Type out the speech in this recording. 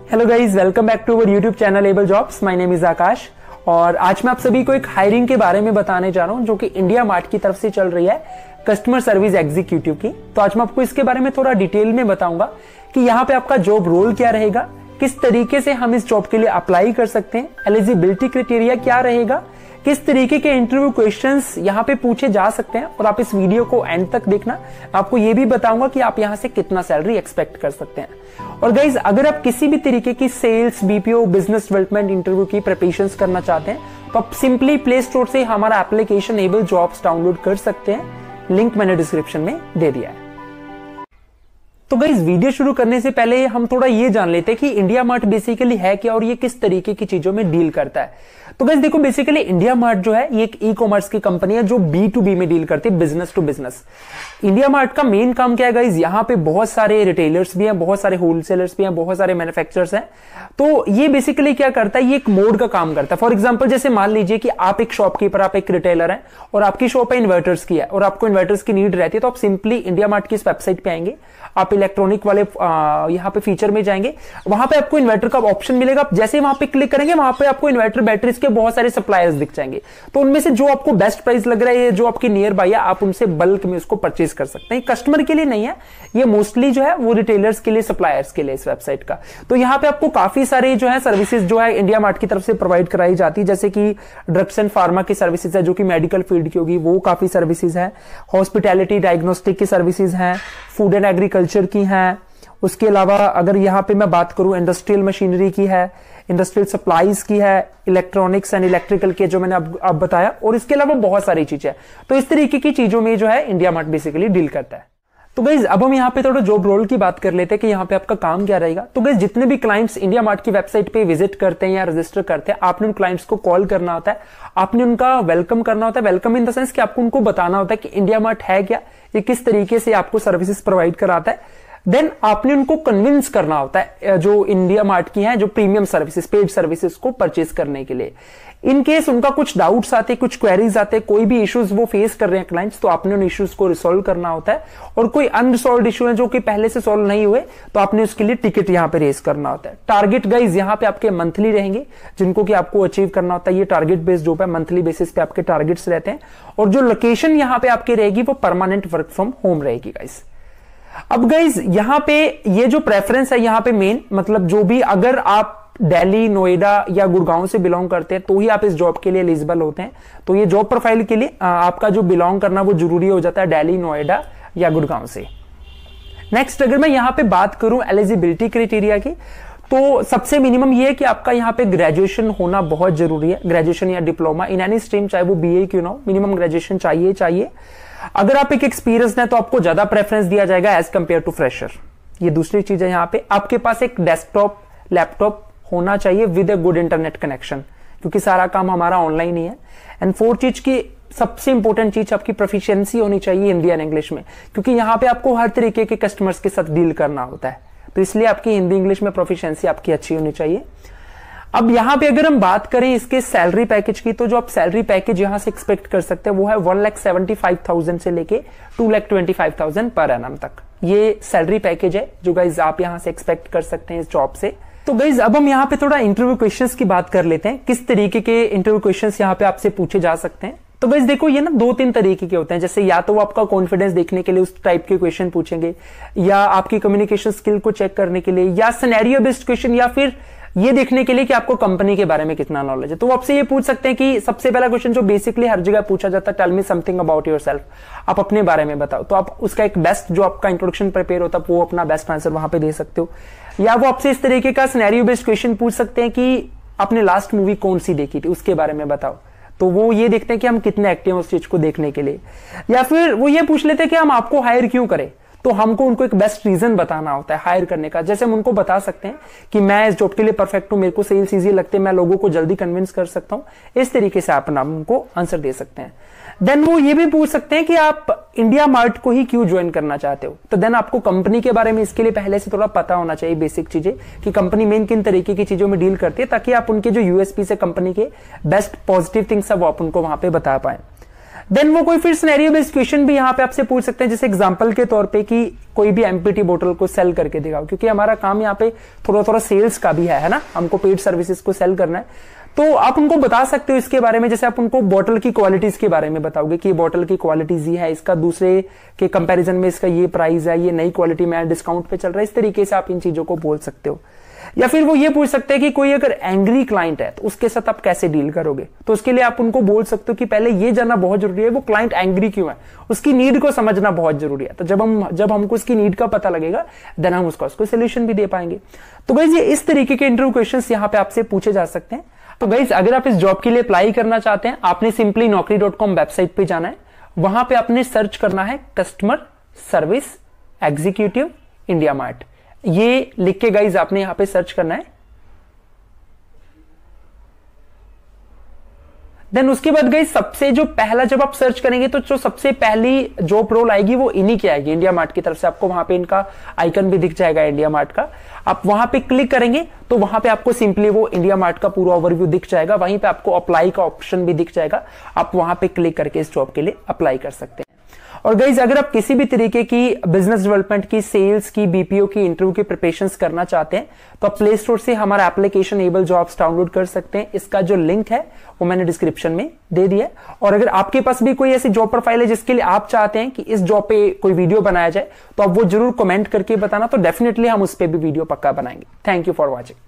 Hello guys, welcome back to our YouTube channel Able Jobs. My name is Aakash और आज मैं आप सभी को एक हायरिंग के बारे में बताने जा रहा हूं जो कि इंडिया मार्ट की तरफ से चल रही है, कस्टमर सर्विस एग्जीक्यूटिव की। तो आज मैं आपको इसके बारे में थोड़ा डिटेल में बताऊंगा कि यहाँ पे आपका जॉब रोल क्या रहेगा, किस तरीके से हम इस जॉब के लिए अप्लाई कर सकते हैं, एलिजिबिलिटी क्राइटेरिया क्या रहेगा, किस तरीके के इंटरव्यू क्वेश्चंस यहाँ पे पूछे जा सकते हैं। और आप इस वीडियो को एंड तक देखना, आपको ये भी बताऊंगा कि आप यहाँ से कितना सैलरी एक्सपेक्ट कर सकते हैं। और गाइज, अगर आप किसी भी तरीके की sales, BPO, business development interview की प्रिपरेशंस करना चाहते हैं तो आप सिंपली प्ले स्टोर से हमारा एप्लीकेशन एबल जॉब्स डाउनलोड कर सकते हैं। लिंक मैंने डिस्क्रिप्शन में दे दिया है। तो गाइस, वीडियो शुरू करने से पहले हम थोड़ा ये जान लेते हैं कि इंडिया मार्ट बेसिकली है क्या और ये किस तरीके की चीजों में डील करता है। तो गाइस देखो, बेसिकली इंडिया मार्ट जो है ये एक ई कॉमर्स की कंपनी है जो B2B में डील करती है, business to business. IndiaMART का मेन काम क्या है गाइस, यहाँ पे बहुत सारे रिटेलर्स भी हैं, बहुत सारे होलसेलर्स भी हैं, बहुत सारे मैन्युफैक्चरर्स हैं। तो ये बेसिकली क्या करता है, ये एक मोड का काम करता है। फॉर एग्जांपल, जैसे मान लीजिए कि आप एक शॉपकीपर, आप एक रिटेलर हैं और आपकी शॉप है इन्वर्टर्स की है और आपको इन्वर्टर्स की नीड रहती है, तो आप सिंपली इंडिया मार्ट की इस वेबसाइट पे आएंगे, आप इलेक्ट्रॉनिक वाले यहाँ पे फीचर में जाएंगे, वहां पे आपको इन्वर्टर का ऑप्शन मिलेगा। जैसे वहां पे क्लिक करेंगे, वहां पे आपको इन्वर्टर बैटरीज के बहुत सारे सप्लायर्स दिख जाएंगे। तो उनमें से जो आपको बेस्ट प्राइस लग रहा है, जो आपके नियर बाय है, आप उनसे बल्क में उसको परचेज कर सकते हैं। कस्टमर के लिए नहीं है, ये मोस्टली जो है वो रिटेलर्स के लिए, सप्लायर्स के लिए इस वेबसाइट का। तो यहाँ पे आपको काफी सारे जो है सर्विसेज जो है इंडिया मार्ट की तरफ से प्रोवाइड कराई जाती है, जैसे कि ड्रग्स एंड फार्मा की सर्विसेज है जो कि मेडिकल फील्ड की होगी, वो काफी सर्विसेज है। हॉस्पिटैलिटी, डायग्नोस्टिक की सर्विसेज हैं, फूड एंड एग्रीकल्चर की हैं। उसके अलावा अगर यहाँ पे मैं बात करूं, इंडस्ट्रियल मशीनरी की है, इंडस्ट्रियल सप्लाईज की है, इलेक्ट्रॉनिक्स एंड इलेक्ट्रिकल के जो मैंने अब बताया, और इसके अलावा बहुत सारी चीजें। तो इस तरीके की चीजों में जो है इंडिया मार्ट बेसिकली डील करता है। तो गाइज, अब हम यहाँ पे थोड़ा जॉब रोल की बात कर लेते हैं कि यहाँ पे आपका काम क्या रहेगा। तो गाइज, जितने भी क्लाइंट्स इंडिया मार्ट की वेबसाइट पे विजिट करते हैं या रजिस्टर करते हैं, आपने उन क्लाइंट्स को कॉल करना होता है, आपने उनका वेलकम करना होता है। वेलकम इन द सेंस कि आपको उनको बताना होता है कि इंडिया मार्ट है क्या, ये किस तरीके से आपको सर्विसेज प्रोवाइड कराता है। देन आपने उनको कन्विंस करना होता है जो इंडिया मार्ट की हैं, जो प्रीमियम सर्विसेज, पेड सर्विसेज को परचेज करने के लिए। इन केस उनका कुछ डाउट्स आते, कुछ क्वेरीज आते, कोई भी इश्यूज वो फेस कर रहे हैं क्लाइंट्स, तो आपने उन इश्यूज को रिसोल्व करना होता है। और कोई अनरिसोल्व्ड इश्यू है जो कि पहले से सॉल्व नहीं हुए, तो आपने उसके लिए टिकट यहाँ पे रेज करना होता है। टारगेट गाइज यहाँ पे आपके मंथली रहेंगे, जिनको कि आपको अचीव करना होता है। ये टारगेट बेस्ड जॉब है, मंथली बेसिस पे आपके टारगेट्स रहते हैं। और जो लोकेशन यहाँ पे आपकी रहेगी वो परमानेंट वर्क फ्रॉम होम रहेगी गाइज। अब गाइज, यहाँ पे ये जो प्रेफरेंस है यहाँ पे मेन, मतलब जो भी, अगर आप दिल्ली, नोएडा या गुड़गांव से बिलोंग करते हैं तो ही आप इस जॉब के लिए एलिजिबल होते हैं। तो ये जॉब प्रोफाइल के लिए आपका जो बिलोंग करना वो जरूरी हो जाता है, दिल्ली, नोएडा या गुड़गांव से। नेक्स्ट, अगर मैं यहाँ पे बात करूं एलिजिबिलिटी क्राइटेरिया की, तो सबसे मिनिमम ये है कि आपका यहाँ पे ग्रेजुएशन होना बहुत जरूरी है। ग्रेजुएशन या डिप्लोमा इन एनी स्ट्रीम, चाहे वो BA क्यों ना हो, मिनिमम ग्रेजुएशन चाहिए। अगर आप एक एक्सपीरियंस है तो आपको ज्यादा प्रेफरेंस दिया जाएगा एज कंपेयर टू फ्रेशर। ये दूसरी चीज है। यहाँ पे आपके पास एक डेस्कटॉप, लैपटॉप होना चाहिए with a good internet connection, क्योंकि सारा काम हमारा ऑनलाइन ही है। एंड फोर्थ चीज की सबसे इंपॉर्टेंट चीज, आपकी प्रोफिशिएंसी होनी चाहिए हिंदी एंड इंग्लिश में, क्योंकि यहाँ पे आपको हर तरीके के कस्टमर्स के साथ डील करना होता है। तो इसलिए आपकी हिंदी इंग्लिश में प्रोफिशिएंसी आपकी अच्छी होनी चाहिए। अब यहाँ पे अगर हम बात करें इसके सैलरी पैकेज की, तो जो आप सैलरी पैकेज यहाँ से एक्सपेक्ट कर सकते हैं वो है 1,75,000 से लेके 2,25,000 पर एनम तक। ये सैलरी पैकेज है जो गाइज आप यहाँ से एक्सपेक्ट कर सकते हैं इस जॉब से। तो गाइज, अब हम यहाँ पे थोड़ा इंटरव्यू क्वेश्चंस की बात कर लेते हैं, किस तरीके के इंटरव्यू क्वेश्चंस यहाँ पे आपसे पूछे जा सकते हैं। तो गाइज देखो, ये ना 2-3 तरीके के होते हैं। जैसे या तो वो आपका कॉन्फिडेंस देखने के लिए उस टाइप के क्वेश्चन पूछेंगे, या आपकी कम्युनिकेशन स्किल को चेक करने के लिए, या सिनेरियो बेस्ड क्वेश्चन, या फिर ये देखने के लिए कि आपको कंपनी के बारे में कितना नॉलेज है। तो वो आपसे ये पूछ सकते हैं कि सबसे पहला क्वेश्चन जो बेसिकली हर जगह पूछा जाता है, tell me something about yourself, आप अपने बारे में बताओ। तो आप उसका एक बेस्ट जो आपका इंट्रोडक्शन प्रिपेयर होता है वो अपना बेस्ट आंसर वहां पे दे सकते हो। या वो आपसे इस तरीके का सिनेरियो बेस्ड क्वेश्चन पूछ सकते हैं कि आपने लास्ट मूवी कौन सी देखी थी, उसके बारे में बताओ। तो वो ये देखते हैं कि हम कितने एक्टिव हैं उस चीज को देखने के लिए। या फिर वो ये पूछ लेते हैं कि हम आपको हायर क्यों करें, तो हमको उनको एक बेस्ट रीजन बताना होता है हायर करने का। जैसे हम उनको बता सकते हैं कि मैं इस जॉब के लिए परफेक्ट हूं, मेरे को सेल्स इजी लगते हैं, मैं लोगों को जल्दी कन्विंस कर सकता हूं। इस तरीके से आप उनको आंसर दे सकते हैं। देन वो ये भी पूछ सकते हैं कि आप इंडिया मार्ट को ही क्यों ज्वाइन करना चाहते हो। तो देन आपको कंपनी के बारे में इसके लिए पहले से थोड़ा पता होना चाहिए, बेसिक चीजें, कि कंपनी मेन किन तरीके की चीजों में डील करती है, ताकि आप उनके जो यूएसपी से कंपनी के बेस्ट पॉजिटिव थिंग्स है वो आप उनको वहां पे बता पाए। देन वो कोई फिर सिनेरियो बेस्ड क्वेश्चन भी यहाँ पे आपसे पूछ सकते हैं, जैसे एग्जांपल के तौर पे कि कोई भी एमपीटी बोतल को सेल करके दिखाओ, क्योंकि हमारा काम यहाँ पे थोड़ा थोड़ा सेल्स का भी है ना, हमको पेड सर्विसेज को सेल करना है। तो आप उनको बता सकते हो इसके बारे में, जैसे आप उनको बॉटल की क्वालिटीज के बारे में बताओगे कि ये बॉटल की क्वालिटीज ये है, इसका दूसरे के कंपैरिजन में इसका ये प्राइस है, ये नई क्वालिटी में डिस्काउंट पे चल रहा है, इस तरीके से आप इन चीजों को बोल सकते हो। या फिर वो ये पूछ सकते हैं कि कोई अगर एंग्री क्लाइंट है तो उसके साथ आप कैसे डील करोगे, तो उसके लिए आप उनको बोल सकते हो कि पहले ये जानना बहुत जरूरी है वो क्लाइंट एंग्री क्यों है, उसकी नीड को समझना बहुत जरूरी है। तो जब हमको उसकी नीड का पता लगेगा देन हम उसको सोल्यूशन भी दे पाएंगे। तो गाइस ये इस तरीके के इंटरव्यू क्वेश्चंस यहाँ पे आपसे पूछे जा सकते हैं। तो गाइस अगर आप इस जॉब के लिए अप्लाई करना चाहते हैं, आपने सिंपली naukri.com वेबसाइट पे जाना है, वहां पे आपने सर्च करना है customer service executive India Mart, ये लिख के गाइस आपने यहां पे सर्च करना है। देन उसके बाद गाइस सबसे जो पहला जब आप सर्च करेंगे तो जो सबसे पहली जॉब रोल आएगी वो इन्हीं की आएगी, इंडिया मार्ट की तरफ से। आपको वहां पे इनका आइकन भी दिख जाएगा इंडिया मार्ट का, आप वहां पे क्लिक करेंगे तो वहां पे आपको सिंपली वो इंडिया मार्ट का पूरा ओवरव्यू दिख जाएगा, वहीं पे आपको अप्लाई का ऑप्शन भी दिख जाएगा, आप वहां पे क्लिक करके इस जॉब के लिए अप्लाई कर सकते हैं। और गाइज अगर आप किसी भी तरीके की बिजनेस डेवलपमेंट की, सेल्स की, बीपीओ की, इंटरव्यू की प्रिपरेशंस करना चाहते हैं तो आप प्ले स्टोर से हमारा एप्लीकेशन एबल जॉब्स डाउनलोड कर सकते हैं। इसका जो लिंक है वो मैंने डिस्क्रिप्शन में दे दिया है। और अगर आपके पास भी कोई ऐसी जॉब प्रोफाइल है जिसके लिए आप चाहते हैं कि इस जॉब पे कोई वीडियो बनाया जाए तो आप वो जरूर कमेंट करके बताना, तो डेफिनेटली हम उस पर भी वीडियो पक्का बनाएंगे। Thank you for watching.